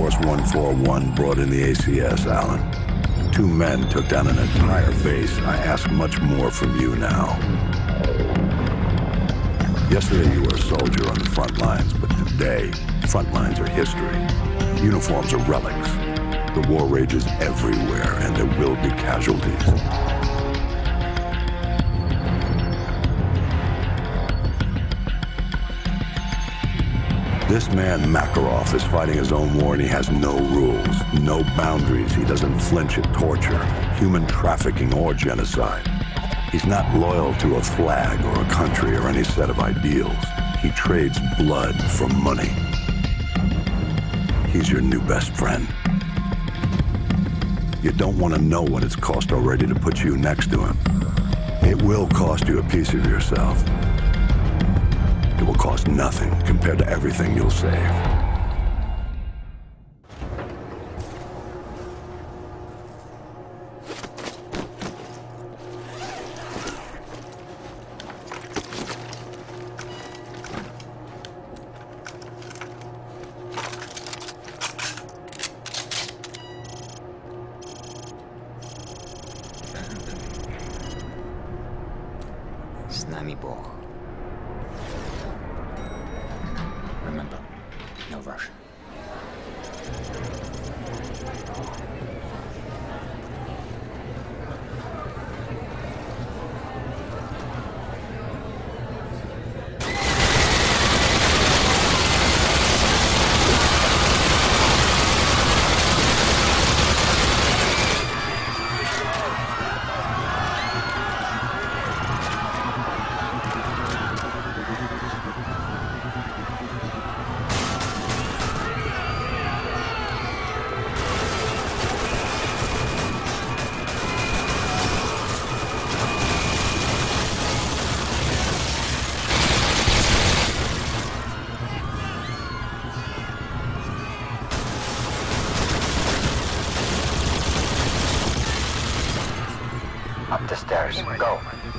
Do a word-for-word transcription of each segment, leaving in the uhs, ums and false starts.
Force one forty-one brought in the A C S, Alan. Two men took down an entire base. I ask much more from you now. Yesterday you were a soldier on the front lines, but today, front lines are history. Uniforms are relics. The war rages everywhere, and there will be casualties. This man, Makarov, is fighting his own war, and he has no rules, no boundaries. He doesn't flinch at torture, human trafficking, or genocide. He's not loyal to a flag or a country or any set of ideals. He trades blood for money. He's your new best friend. You don't want to know what it's cost already to put you next to him. It will cost you a piece of yourself. It will cost nothing compared to everything you'll save. С нами Бог. Remember, no Russian. Up the stairs. Go.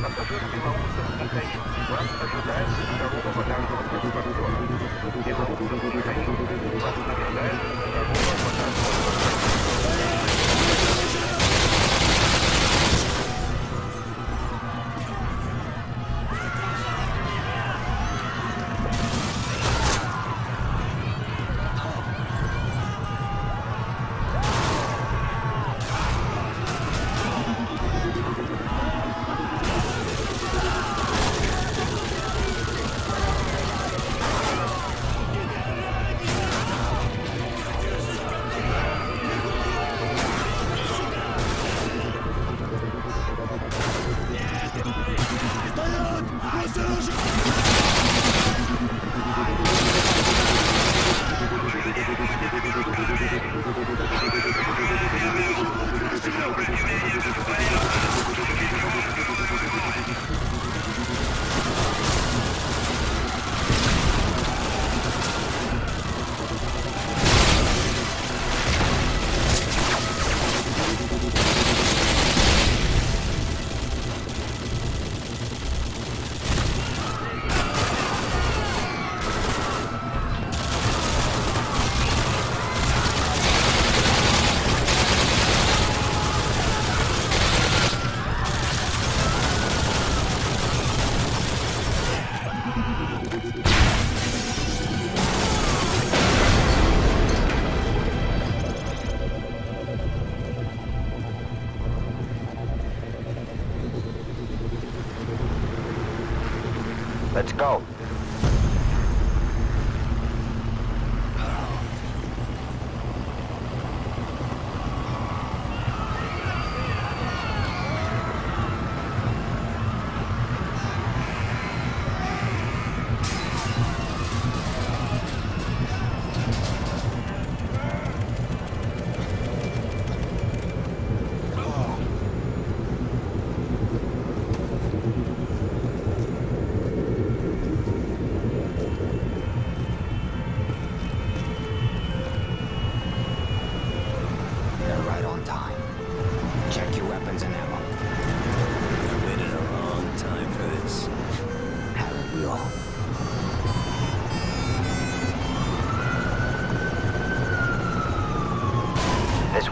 Let's go.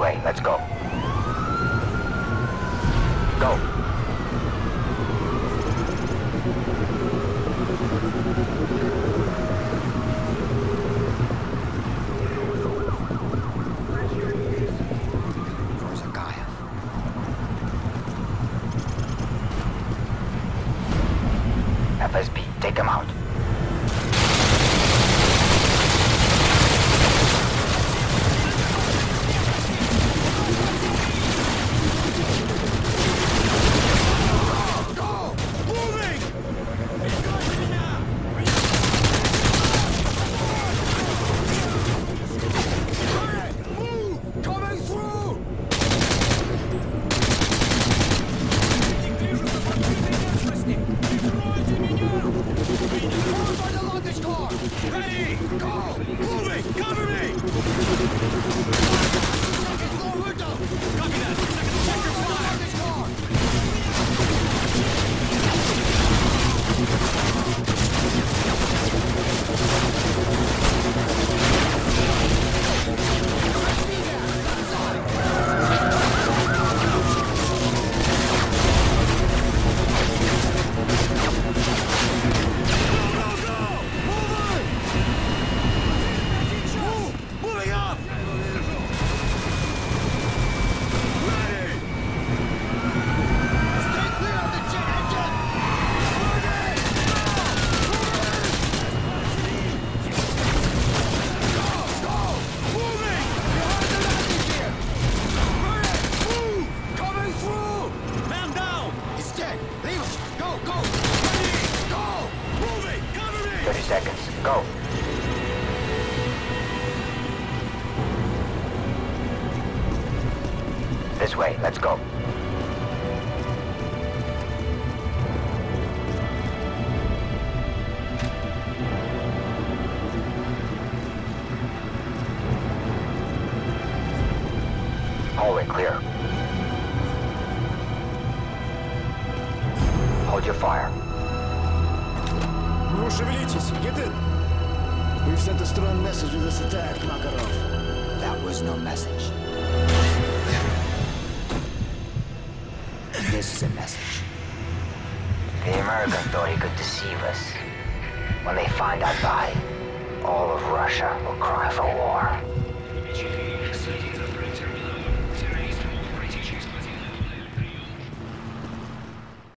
way, let's go. Go. F S B, take him out. thirty seconds. Go. This way. Let's go. Hallway clear. Hold your fire. Ну, шевелитесь, get in. We've sent a strong message with this attack, Makarov. That was no message. This is a message. The Americans thought he could deceive us. When they find our body, all of Russia will cry for war.